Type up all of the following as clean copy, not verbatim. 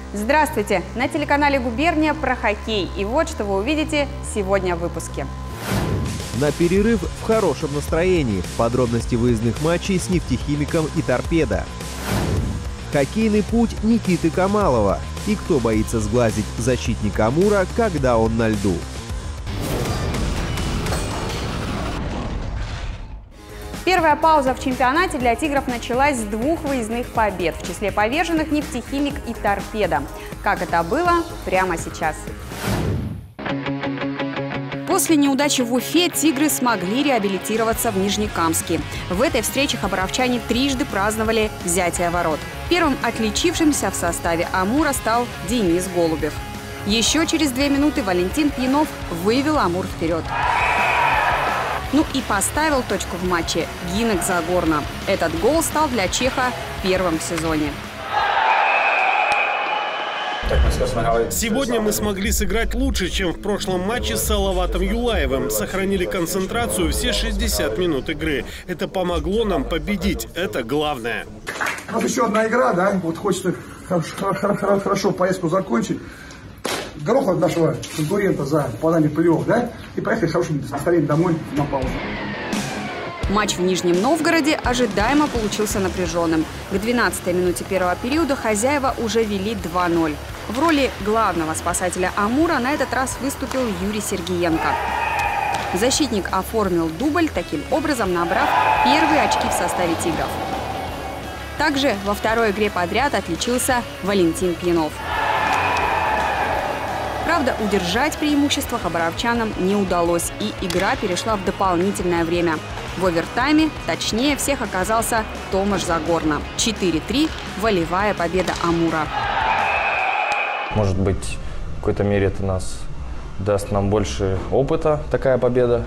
Здравствуйте! На телеканале «Губерния» про хоккей. И вот что вы увидите сегодня в выпуске. На перерыв в хорошем настроении. Подробности выездных матчей с «Нефтехимиком» и «Торпедо». Хоккейный путь Никиты Камалова. И кто боится сглазить защитника Амура, когда он на льду. Первая пауза в чемпионате для «Тигров» началась с 2 выездных побед. В числе поверженных «Нефтехимик» и «Торпедо». Как это было, прямо сейчас. После неудачи в Уфе «Тигры» смогли реабилитироваться в Нижнекамске. В этой встрече хабаровчане трижды праздновали взятие ворот. Первым отличившимся в составе «Амура» стал Денис Голубев. Еще через 2 минуты Валентин Пьянов вывел «Амур» вперед. Ну и поставил точку в матче Гинек Загорна. Этот гол стал для чеха первым в сезоне. Сегодня мы смогли сыграть лучше, чем в прошлом матче с Салаватом Юлаевым. Сохранили концентрацию все 60 минут игры. Это помогло нам победить. Это главное. Вот еще одна игра, да? Вот хочется хорошо поездку закончить. Грохнуть нашего конкурента за попадание в плей-офф, да? И поехали с хорошим настроением домой на паузу. Матч в Нижнем Новгороде ожидаемо получился напряженным. К 12-й минуте первого периода хозяева уже вели 2-0. В роли главного спасателя «Амура» на этот раз выступил Юрий Сергиенко. Защитник оформил дубль, таким образом набрав первые очки в составе «Тигров». Также во второй игре подряд отличился Валентин Пьянов. Правда, удержать преимущество хабаровчанам не удалось, и игра перешла в дополнительное время. В овертайме точнее всех оказался Томаш Загорна. 4-3 – волевая победа «Амура». Может быть, в какой-то мере это даст нам больше опыта, такая победа.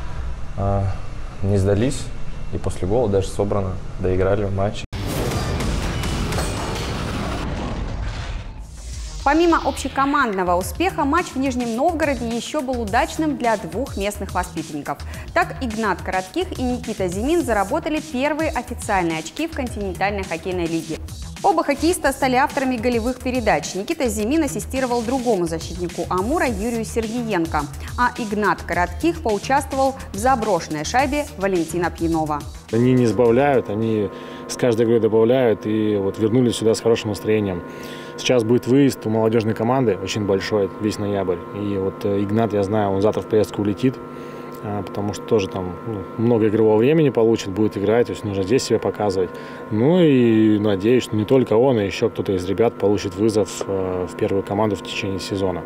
Не сдались, и после гола даже собрано, доиграли матч. Помимо общекомандного успеха, матч в Нижнем Новгороде еще был удачным для 2 местных воспитанников. Так Игнат Коротких и Никита Зимин заработали первые официальные очки в континентальной хоккейной лиге. Оба хоккеиста стали авторами голевых передач. Никита Зимин ассистировал другому защитнику «Амура» Юрию Сергиенко, а Игнат Коротких поучаствовал в заброшенной шайбе Валентина Пьянова. Они не сбавляют, они с каждой игрой добавляют и вот вернулись сюда с хорошим настроением. Сейчас будет выезд у молодежной команды, очень большой, весь ноябрь. И вот Игнат, я знаю, он завтра в поездку улетит, потому что тоже там много игрового времени получит, будет играть, то есть нужно здесь себя показывать. Ну и надеюсь, что не только он, а еще кто-то из ребят получит вызов в первую команду в течение сезона.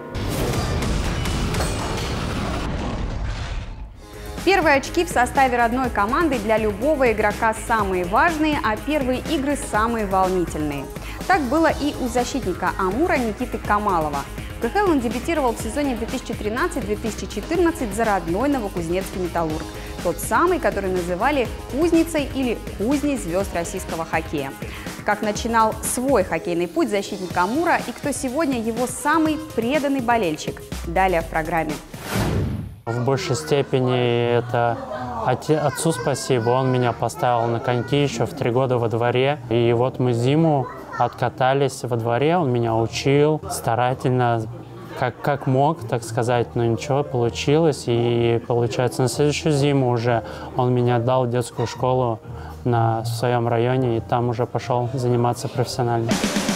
Первые очки в составе родной команды для любого игрока самые важные, а первые игры самые волнительные. Так было и у защитника «Амура» Никиты Камалова. В КХЛ он дебютировал в сезоне 2013-2014 за родной новокузнецкий «Металлург». Тот самый, который называли кузницей или кузней звезд российского хоккея. Как начинал свой хоккейный путь защитник «Амура» и кто сегодня его самый преданный болельщик. Далее в программе. В большей степени это отцу спасибо. Он меня поставил на коньки еще в 3 года во дворе. И вот мы зиму откатались во дворе, он меня учил старательно, как мог, так сказать, но ничего, получилось. И получается, на следующую зиму уже он меня отдал в детскую школу в своем районе, и там уже пошел заниматься профессионально.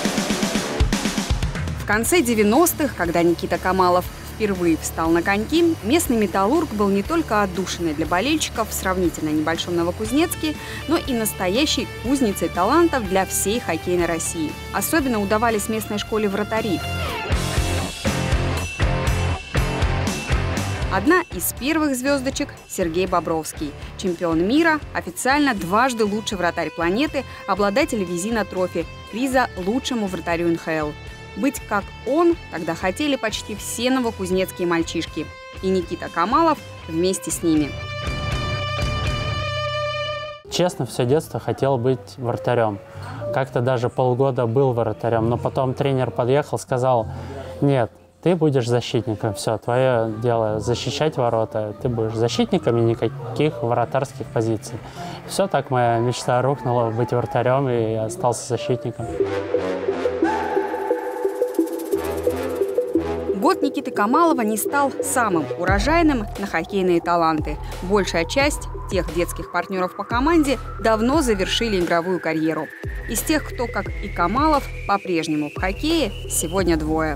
В конце 90-х, когда Никита Камалов впервые встал на коньки, местный «Металлург» был не только отдушиной для болельщиков в сравнительно небольшом Новокузнецке, но и настоящей кузницей талантов для всей хоккейной России. Особенно удавались местной школе вратари. Одна из первых звездочек – Сергей Бобровский. Чемпион мира, официально дважды лучший вратарь планеты, обладатель Визина Трофи, приза лучшему вратарю НХЛ. Быть как он тогда хотели почти все новокузнецкие мальчишки. И Никита Камалов вместе с ними. Честно, все детство хотел быть вратарем. Как-то даже полгода был вратарем, но потом тренер подъехал, сказал: нет, ты будешь защитником, все, твое дело защищать ворота, ты будешь защитником и никаких вратарских позиций. Все, так моя мечта рухнула быть вратарем, и я остался защитником. Год Никиты Камалова не стал самым урожайным на хоккейные таланты. Большая часть тех детских партнеров по команде давно завершили игровую карьеру. Из тех, кто, как и Камалов, по-прежнему в хоккее, сегодня двое.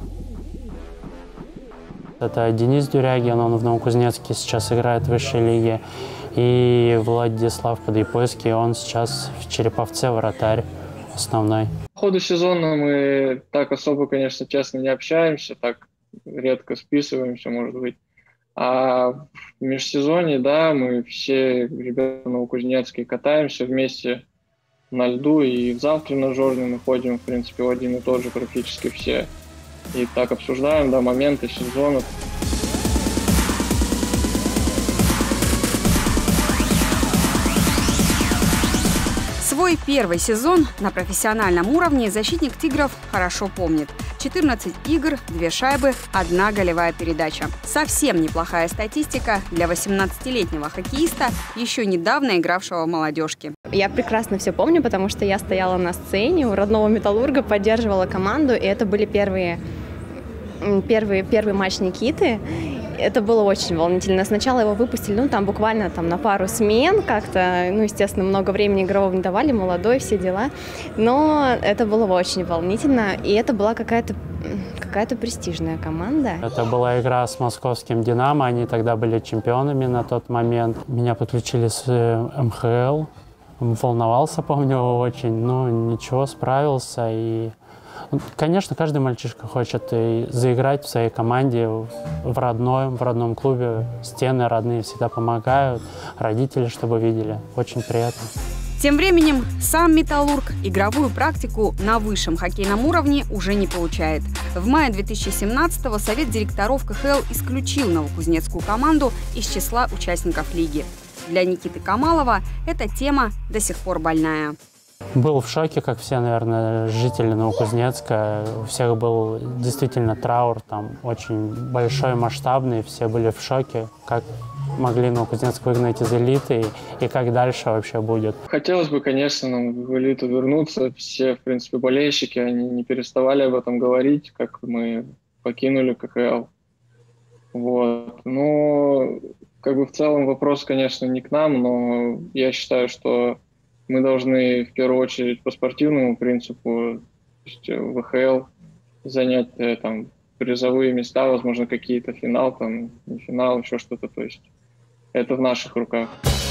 Это Денис Дюрягин, он в Новокузнецке сейчас играет в высшей лиге. И Владислав Подъепойский, он сейчас в Череповце вратарь основной. По ходу сезона мы так особо, конечно, честно, не общаемся, так редко списываемся, может быть. А в межсезонье, да, мы все ребята новокузнецкие катаемся вместе на льду, и в зал тренажерный мы ходим, в принципе, в один и тот же практически все. И так обсуждаем, да, моменты сезона. Свой первый сезон на профессиональном уровне защитник «Тигров» хорошо помнит. 14 игр, 2 шайбы, 1 голевая передача. Совсем неплохая статистика для 18-летнего хоккеиста, еще недавно игравшего в молодежке. Я прекрасно все помню, потому что я стояла на сцене у родного «Металлурга», поддерживала команду, и это были первый матч Никиты. Это было очень волнительно. Сначала его выпустили, там буквально на пару смен как-то, естественно, много времени игрового не давали, молодой, все дела. Но это было очень волнительно, и это была какая-то престижная команда. Это была игра с московским «Динамо», они тогда были чемпионами на тот момент. Меня подключили с МХЛ, волновался, помню, очень, но ничего, справился. И, конечно, каждый мальчишка хочет заиграть в своей команде, в родном клубе. Стены родные всегда помогают, родители, чтобы видели. Очень приятно. Тем временем сам «Металлург» игровую практику на высшем хоккейном уровне уже не получает. В мае 2017-го Совет директоров КХЛ исключил новокузнецкую команду из числа участников лиги. Для Никиты Камалова эта тема до сих пор больная. Был в шоке, как все, наверное, жители Новокузнецка. У всех был действительно траур, там очень большой, масштабный. Все были в шоке, как могли Новокузнецк выгнать из элиты и как дальше вообще будет. Хотелось бы, конечно, нам в элиту вернуться. Все, в принципе, болельщики, они не переставали об этом говорить, как мы покинули КХЛ. Но в целом вопрос, конечно, не к нам, но я считаю, что мы должны в первую очередь по спортивному принципу, то есть в ВХЛ занять призовые места, возможно, какие-то финал, не финал, еще что-то. То есть это в наших руках.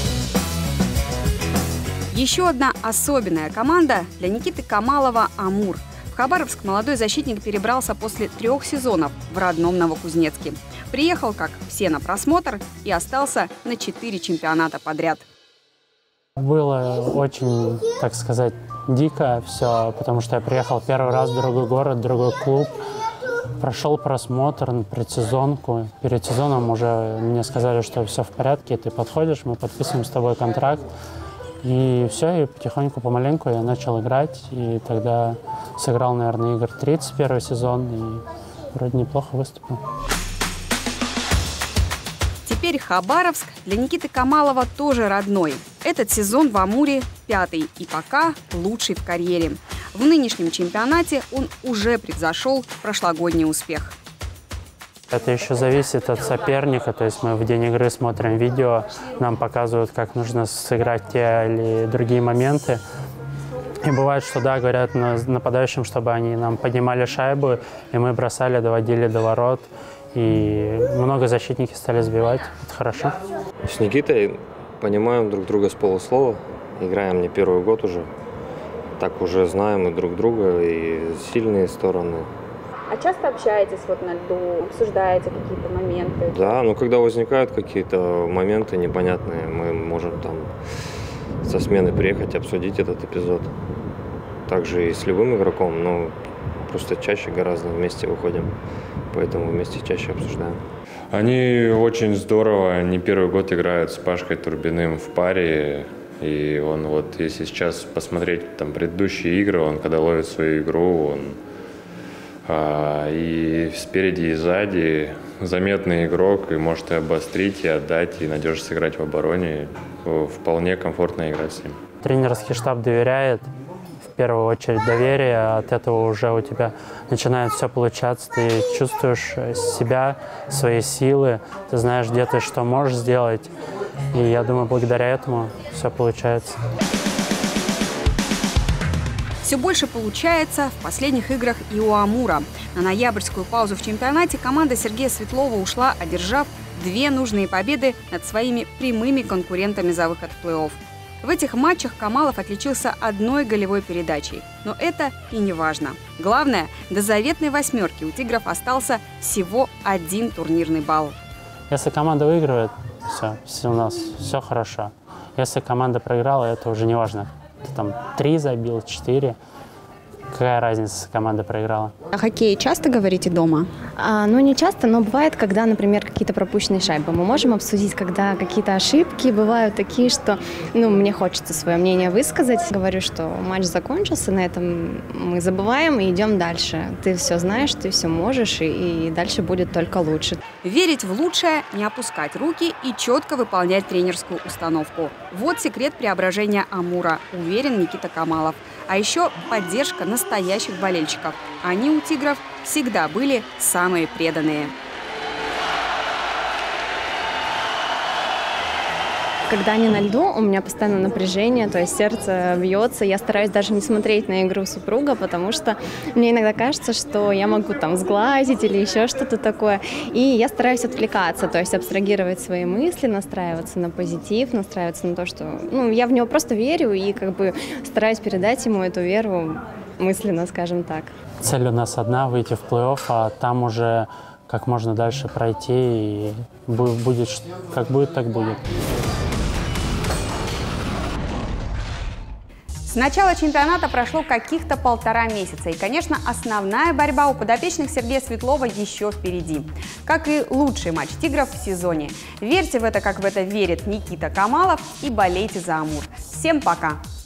Еще одна особенная команда для Никиты Камалова – «Амур». В Хабаровск молодой защитник перебрался после 3 сезонов в родном Новокузнецке. Приехал, как все, на просмотр и остался на 4 чемпионата подряд. Было очень, так сказать, дико все, потому что я приехал первый раз в другой город, другой клуб, прошел просмотр на предсезонку. Перед сезоном уже мне сказали, что все в порядке, ты подходишь, мы подписываем с тобой контракт. И все, и потихоньку, помаленьку я начал играть, и тогда сыграл, наверное, игр 30 первый сезон, и вроде неплохо выступил. Теперь Хабаровск для Никиты Камалова тоже родной. Этот сезон в «Амуре» 5-й и пока лучший в карьере. В нынешнем чемпионате он уже превзошел прошлогодний успех. Это еще зависит от соперника, то есть мы в день игры смотрим видео, нам показывают, как нужно сыграть те или другие моменты. И бывает, что да, говорят нападающим, чтобы они нам поднимали шайбу, и мы бросали, доводили до ворот. И много защитники стали сбивать. Это хорошо. С Никитой понимаем друг друга с полуслова. Играем не первый год уже. Так уже знаем и друг друга, и сильные стороны. А часто общаетесь на льду, обсуждаете какие-то моменты? Да, когда возникают какие-то моменты непонятные, мы можем со смены приехать, обсудить этот эпизод. Также и с любым игроком, но просто чаще гораздо вместе выходим, поэтому вместе чаще обсуждаем. Они очень здорово, не первый год играют с Пашкой Турбиным в паре. И он если сейчас посмотреть предыдущие игры, он когда ловит свою игру, он и спереди, и сзади заметный игрок, и может и обострить, и отдать, и надежно сыграть в обороне. Вполне комфортно играть с ним. Тренерский штаб доверяет. В первую очередь доверие, от этого уже у тебя начинает все получаться, ты чувствуешь себя, свои силы, ты знаешь, где ты что можешь сделать, и я думаю, благодаря этому все получается. Все больше получается в последних играх и у Амура. На ноябрьскую паузу в чемпионате команда Сергея Светлова ушла, одержав 2 нужные победы над своими прямыми конкурентами за выход в плей-офф. В этих матчах Камалов отличился 1 голевой передачей. Но это и не важно. Главное, до заветной 8-ки у «Тигров» остался всего 1 турнирный балл. Если команда выигрывает, все у нас все хорошо. Если команда проиграла, это уже не важно. Ты там 3 забил, 4. Какая разница, если команда проиграла? О хоккее часто говорите дома? Ну, не часто, но бывает, когда, например, какие-то пропущенные шайбы. Мы можем обсудить, когда какие-то ошибки бывают такие, что, мне хочется свое мнение высказать. Говорю, что матч закончился, на этом мы забываем и идем дальше. Ты все знаешь, ты все можешь, и дальше будет только лучше. Верить в лучшее, не опускать руки и четко выполнять тренерскую установку. Вот секрет преображения Амура, уверен Никита Камалов. А еще поддержка настоящих болельщиков. Они у «Тигров» всегда были самые преданные. Когда они на льду, у меня постоянно напряжение, то есть сердце бьется. Я стараюсь даже не смотреть на игру супруга, потому что мне иногда кажется, что я могу там сглазить или еще что-то такое. И я стараюсь отвлекаться, то есть абстрагировать свои мысли, настраиваться на позитив, настраиваться на то, что я в него просто верю и стараюсь передать ему эту веру мысленно, скажем так. Цель у нас одна — выйти в плей-офф, а там уже как можно дальше пройти, и будет, как будет, так будет. С начала чемпионата прошло каких-то 1,5 месяца. И, конечно, основная борьба у подопечных Сергея Светлова еще впереди. Как и лучший матч «Тигров» в сезоне. Верьте в это, как в это верит Никита Камалов, и болейте за Амур. Всем пока!